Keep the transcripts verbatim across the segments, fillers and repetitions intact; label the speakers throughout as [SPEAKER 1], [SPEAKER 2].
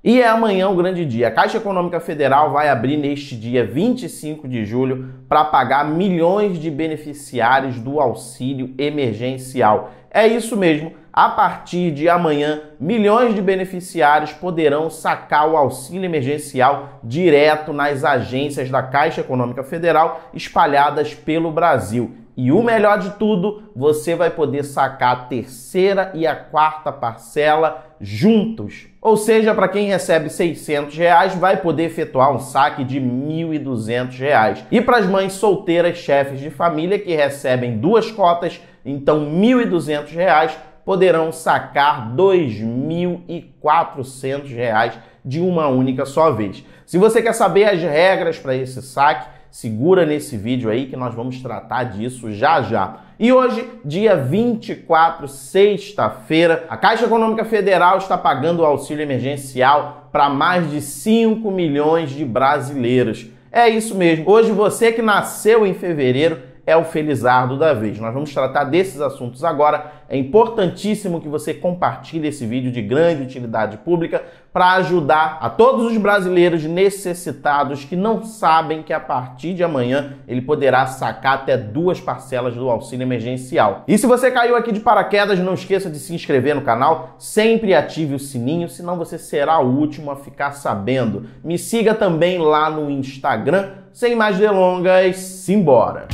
[SPEAKER 1] E é amanhã o grande dia. A Caixa Econômica Federal vai abrir neste dia vinte e cinco de julho para pagar milhões de beneficiários do auxílio emergencial. É isso mesmo. A partir de amanhã, milhões de beneficiários poderão sacar o auxílio emergencial direto nas agências da Caixa Econômica Federal espalhadas pelo Brasil. E o melhor de tudo, você vai poder sacar a terceira e a quarta parcela juntos. Ou seja, para quem recebe seiscentos reais, vai poder efetuar um saque de mil e duzentos reais. E para as mães solteiras, chefes de família que recebem duas cotas, então mil e duzentos reais, poderão sacar dois mil e quatrocentos reais de uma única só vez. Se você quer saber as regras para esse saque, segura nesse vídeo aí que nós vamos tratar disso já já. E hoje, dia vinte e quatro, sexta-feira, a Caixa Econômica Federal está pagando o auxílio emergencial para mais de cinco milhões de brasileiros. É isso mesmo. Hoje você que nasceu em fevereiro é o felizardo da vez. Nós vamos tratar desses assuntos agora. É importantíssimo que você compartilhe esse vídeo de grande utilidade pública para ajudar a todos os brasileiros necessitados que não sabem que a partir de amanhã ele poderá sacar até duas parcelas do auxílio emergencial. E se você caiu aqui de paraquedas, não esqueça de se inscrever no canal, sempre ative o sininho, senão você será o último a ficar sabendo. Me siga também lá no Instagram. Sem mais delongas, simbora!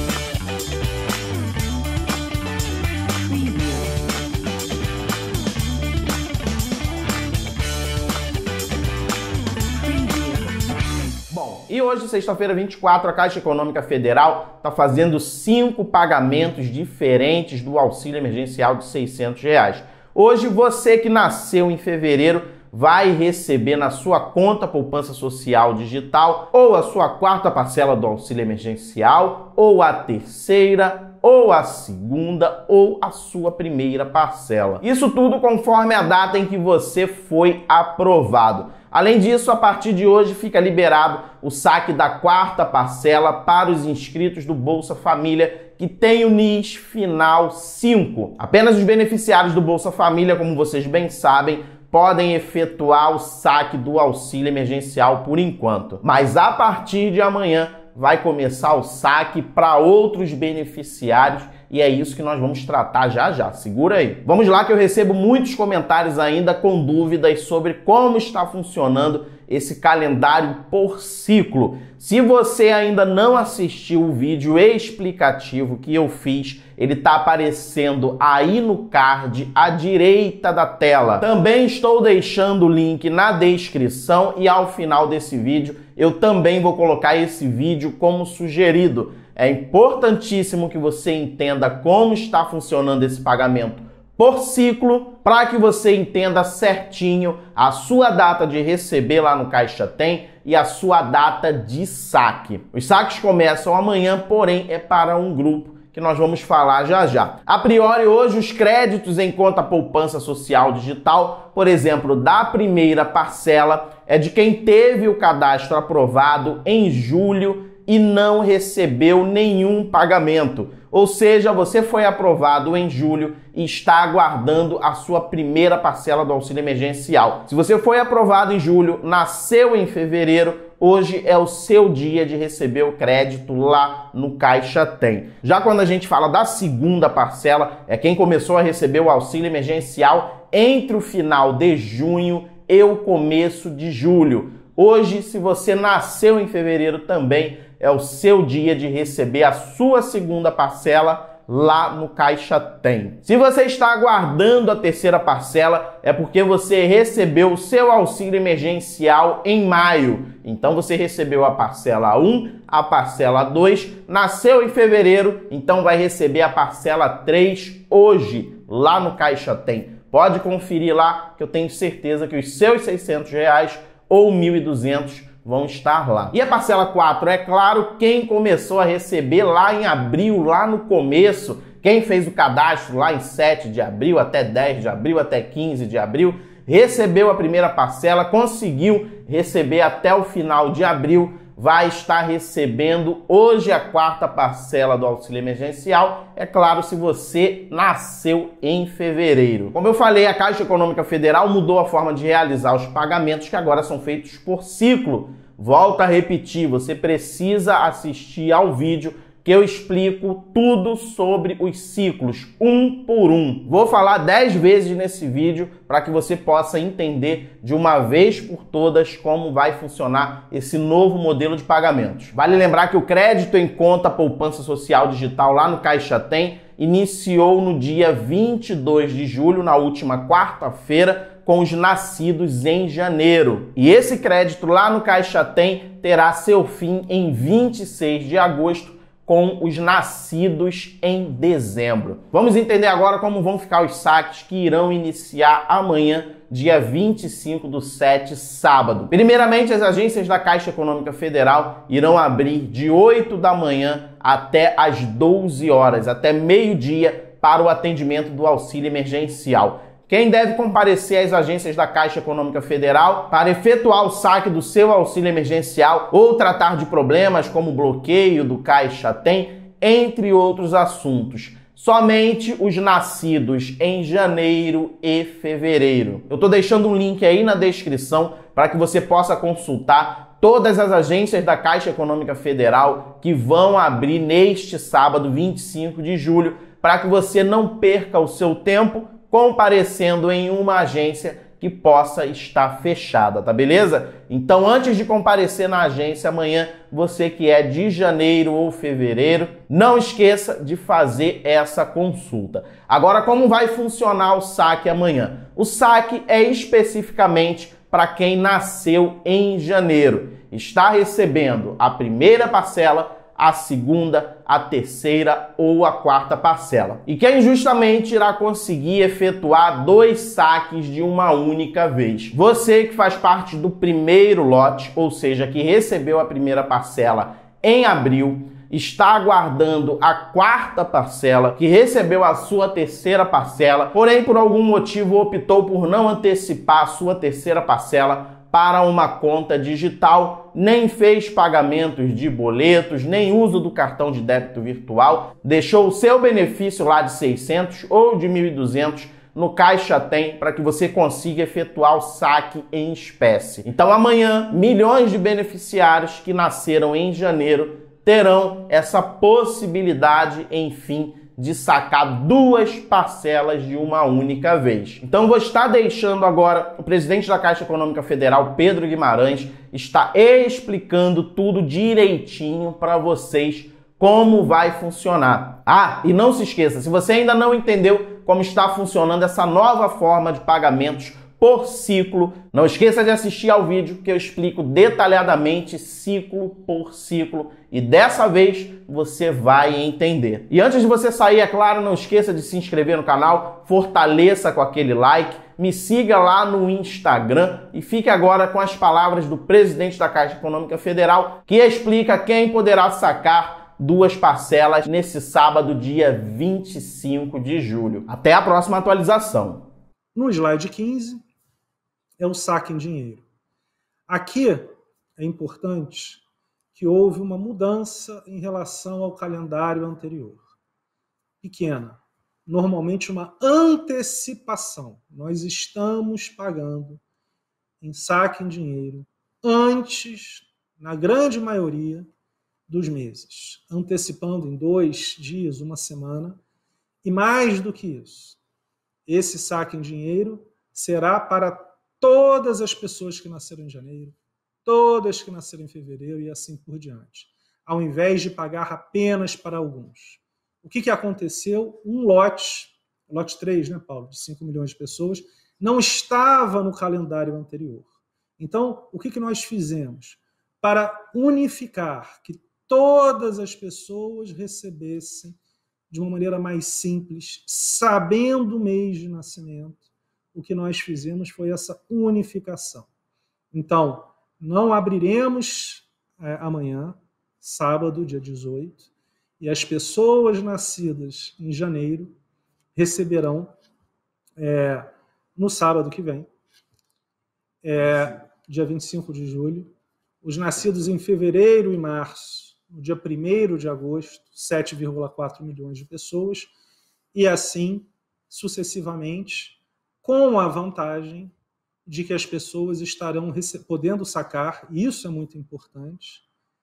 [SPEAKER 1] E hoje, sexta-feira, vinte e quatro, a Caixa Econômica Federal está fazendo cinco pagamentos diferentes do auxílio emergencial de seiscentos reais. Hoje, você que nasceu em fevereiro vai receber na sua conta poupança social digital ou a sua quarta parcela do auxílio emergencial, ou a terceira, ou a segunda, ou a sua primeira parcela. Isso tudo conforme a data em que você foi aprovado. Além disso, a partir de hoje fica liberado o saque da quarta parcela para os inscritos do Bolsa Família que tem o N I S final cinco. Apenas os beneficiários do Bolsa Família, como vocês bem sabem, podem efetuar o saque do auxílio emergencial por enquanto. Mas a partir de amanhã vai começar o saque para outros beneficiários e é isso que nós vamos tratar já já. Segura aí. Vamos lá que eu recebo muitos comentários ainda com dúvidas sobre como está funcionando esse calendário por ciclo. Se você ainda não assistiu o vídeo explicativo que eu fiz, ele está aparecendo aí no card à direita da tela. Também estou deixando o link na descrição e ao final desse vídeo eu também vou colocar esse vídeo como sugerido. É importantíssimo que você entenda como está funcionando esse pagamento por ciclo, para que você entenda certinho a sua data de receber lá no Caixa Tem e a sua data de saque. Os saques começam amanhã, porém é para um grupo que nós vamos falar já já. A priori, hoje, os créditos em conta poupança social digital, por exemplo, da primeira parcela, é de quem teve o cadastro aprovado em julho e não recebeu nenhum pagamento. Ou seja, você foi aprovado em julho e está aguardando a sua primeira parcela do auxílio emergencial. Se você foi aprovado em julho, nasceu em fevereiro, hoje é o seu dia de receber o crédito lá no Caixa Tem. Já quando a gente fala da segunda parcela, é quem começou a receber o auxílio emergencial entre o final de junho e o começo de julho. Hoje, se você nasceu em fevereiro também, é o seu dia de receber a sua segunda parcela lá no Caixa Tem. Se você está aguardando a terceira parcela, é porque você recebeu o seu auxílio emergencial em maio. Então você recebeu a parcela um, a parcela dois, nasceu em fevereiro, então vai receber a parcela três hoje, lá no Caixa Tem. Pode conferir lá, que eu tenho certeza que os seus seiscentos reais ou mil e duzentos vão estar lá. E a parcela quatro, é claro, quem começou a receber lá em abril, lá no começo, quem fez o cadastro lá em sete de abril, até dez de abril, até quinze de abril, recebeu a primeira parcela, conseguiu receber até o final de abril, vai estar recebendo hoje a quarta parcela do auxílio emergencial, é claro, se você nasceu em fevereiro. Como eu falei, a Caixa Econômica Federal mudou a forma de realizar os pagamentos, que agora são feitos por ciclo. Volto a repetir, você precisa assistir ao vídeo que eu explico tudo sobre os ciclos, um por um. Vou falar dez vezes nesse vídeo para que você possa entender de uma vez por todas como vai funcionar esse novo modelo de pagamentos. Vale lembrar que o crédito em conta poupança social digital lá no Caixa Tem iniciou no dia vinte e dois de julho, na última quarta-feira, com os nascidos em janeiro. E esse crédito lá no Caixa Tem terá seu fim em vinte e seis de agosto, com os nascidos em dezembro. Vamos entender agora como vão ficar os saques que irão iniciar amanhã, dia vinte e cinco do sete, sábado. Primeiramente, as agências da Caixa Econômica Federal irão abrir de oito da manhã até às doze horas, até meio-dia, para o atendimento do auxílio emergencial. Quem deve comparecer às agências da Caixa Econômica Federal para efetuar o saque do seu auxílio emergencial ou tratar de problemas como bloqueio do Caixa Tem, entre outros assuntos. Somente os nascidos em janeiro e fevereiro. Eu estou deixando um link aí na descrição para que você possa consultar todas as agências da Caixa Econômica Federal que vão abrir neste sábado, vinte e cinco de julho, para que você não perca o seu tempo comparecendo em uma agência que possa estar fechada, tá beleza? Então, antes de comparecer na agência amanhã, você que é de janeiro ou fevereiro, não esqueça de fazer essa consulta. Agora, como vai funcionar o saque amanhã? O saque é especificamente para quem nasceu em janeiro. Está recebendo a primeira parcela, a segunda, a terceira ou a quarta parcela. E quem justamente irá conseguir efetuar dois saques de uma única vez. Você que faz parte do primeiro lote, ou seja, que recebeu a primeira parcela em abril, está aguardando a quarta parcela, que recebeu a sua terceira parcela, porém por algum motivo optou por não antecipar a sua terceira parcela para uma conta digital, nem fez pagamentos de boletos, nem uso do cartão de débito virtual, deixou o seu benefício lá de seiscentos ou de mil e duzentos no Caixa Tem para que você consiga efetuar o saque em espécie. Então amanhã, milhões de beneficiários que nasceram em janeiro terão essa possibilidade, enfim, de sacar duas parcelas de uma única vez. Então vou estar deixando agora o presidente da Caixa Econômica Federal, Pedro Guimarães, está explicando tudo direitinho para vocês como vai funcionar. Ah, e não se esqueça, se você ainda não entendeu como está funcionando essa nova forma de pagamentos por ciclo, não esqueça de assistir ao vídeo que eu explico detalhadamente ciclo por ciclo e dessa vez você vai entender. E antes de você sair, é claro, não esqueça de se inscrever no canal, fortaleça com aquele like, me siga lá no Instagram e fique agora com as palavras do presidente da Caixa Econômica Federal, que explica quem poderá sacar duas parcelas nesse sábado, dia vinte e cinco de julho. Até a próxima atualização.
[SPEAKER 2] No slide quinze, é o saque em dinheiro. Aqui é importante que houve uma mudança em relação ao calendário anterior. Pequena, normalmente uma antecipação. Nós estamos pagando em saque em dinheiro antes, na grande maioria, dos meses, antecipando em dois dias, uma semana, e mais do que isso. Esse saque em dinheiro será para todas as pessoas que nasceram em janeiro, todas que nasceram em fevereiro e assim por diante, ao invés de pagar apenas para alguns. O que, que aconteceu? Um lote, lote três, né, Paulo, de cinco milhões de pessoas, não estava no calendário anterior. Então, o que, que nós fizemos? Para unificar, que todas as pessoas recebessem de uma maneira mais simples, sabendo o mês de nascimento, o que nós fizemos foi essa unificação. Então, não abriremos é, amanhã, sábado, dia dezoito, e as pessoas nascidas em janeiro receberão é, no sábado que vem, é, dia vinte e cinco de julho, os nascidos em fevereiro e março, no dia primeiro de agosto, sete vírgula quatro milhões de pessoas, e assim sucessivamente, com a vantagem de que as pessoas estarão podendo sacar, e isso é muito importante,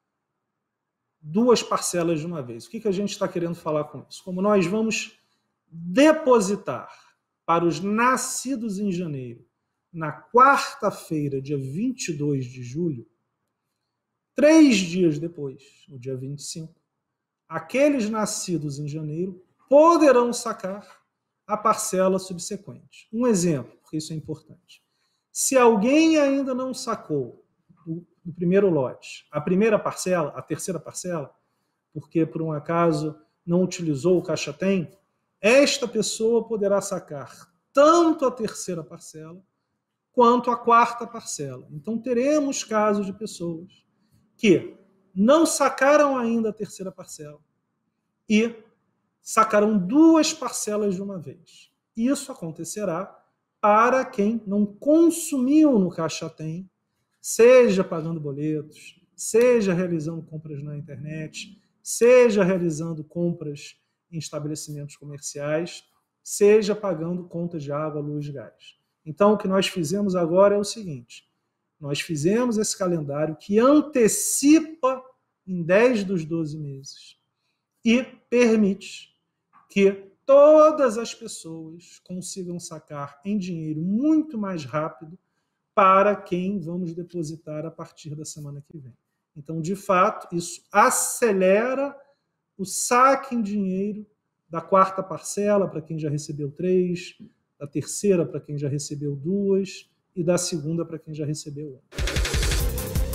[SPEAKER 2] duas parcelas de uma vez. O que a gente está querendo falar com isso? Como nós vamos depositar para os nascidos em janeiro, na quarta-feira, dia vinte e dois de julho, três dias depois, no dia vinte e cinco, aqueles nascidos em janeiro poderão sacar a parcela subsequente. Um exemplo, porque isso é importante. Se alguém ainda não sacou do, do primeiro lote a primeira parcela, a terceira parcela, porque por um acaso não utilizou o Caixa Tem, esta pessoa poderá sacar tanto a terceira parcela quanto a quarta parcela. Então teremos casos de pessoas que não sacaram ainda a terceira parcela e sacarão duas parcelas de uma vez. Isso acontecerá para quem não consumiu no Caixa Tem, seja pagando boletos, seja realizando compras na internet, seja realizando compras em estabelecimentos comerciais, seja pagando contas de água, luz e gás. Então, o que nós fizemos agora é o seguinte: nós fizemos esse calendário que antecipa em dez dos doze meses e permite que todas as pessoas consigam sacar em dinheiro muito mais rápido para quem vamos depositar a partir da semana que vem. Então, de fato, isso acelera o saque em dinheiro da quarta parcela para quem já recebeu três, da terceira para quem já recebeu duas e da segunda para quem já recebeu uma.